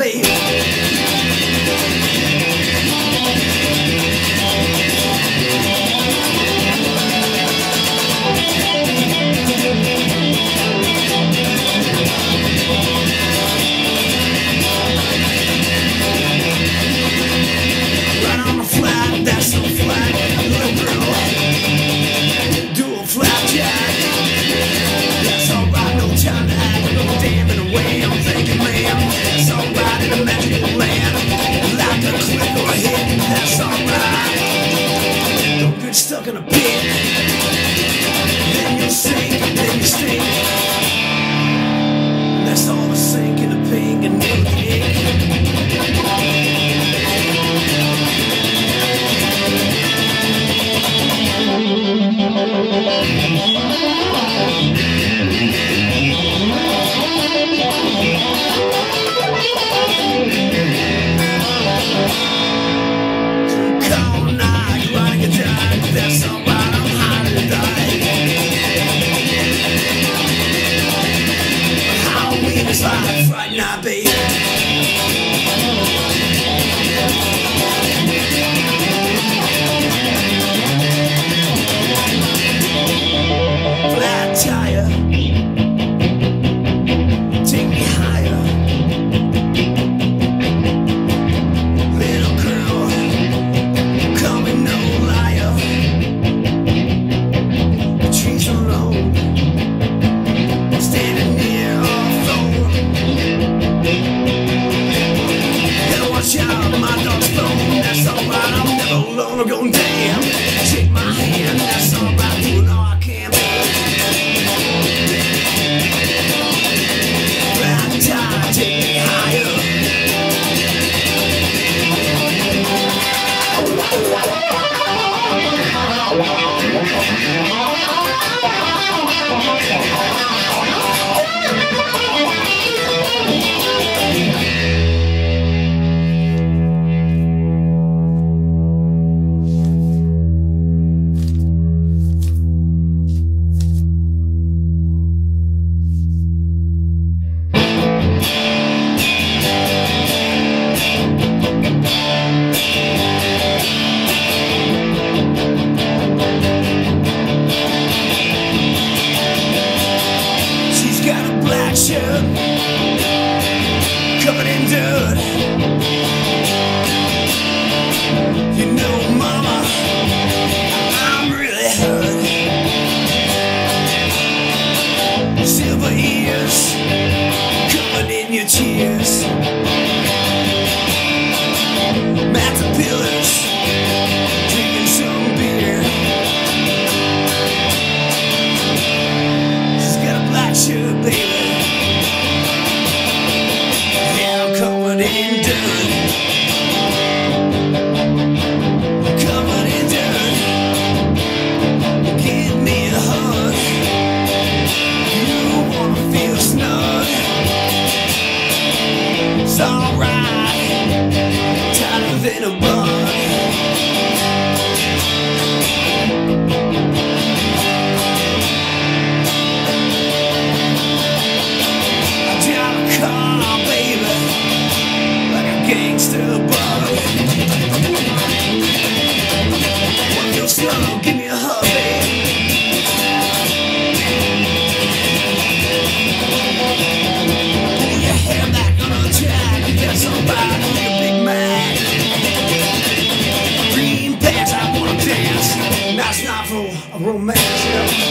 baby. Right on the flat, that's so flat, little girl. Do a flapjack. That's alright, no time to act, no damning away. I'm thinking, man, that's alright in a magic land. Like a click or a hit, that's alright. Don't get stuck in a pit. Then you'll sink, then you stink. That's all the sink and the pink and the ink. Cold night, riding a dive, that's alright, I'm high to die. Halloween is like Friday night, baby. Flat tire, take me higher. Little girl, call me no liar. The trees alone, standing near our phone. Gotta watch out, my dog's phone. That's alright, I'm never alone. I'm going damn. Take my hand, that's alright, doing all I can. Take me higher. Got a black shirt covered in dirt. You know, mama, I'm really hurt. Silver ears covered in your tears. Caterpillars drinking some beer. Shirt, baby. Yeah, I'm covered in dirt. Covered in dirt. Give me a hug. You wanna feel snug. It's alright. Tighter than a bug. Gangster bug. Wanna go slow, give me a hug, babe. Pull your hair back on a jack. That's alright, I'm like a Big Mac. Green pants, I wanna dance. That's not for a romance, you know.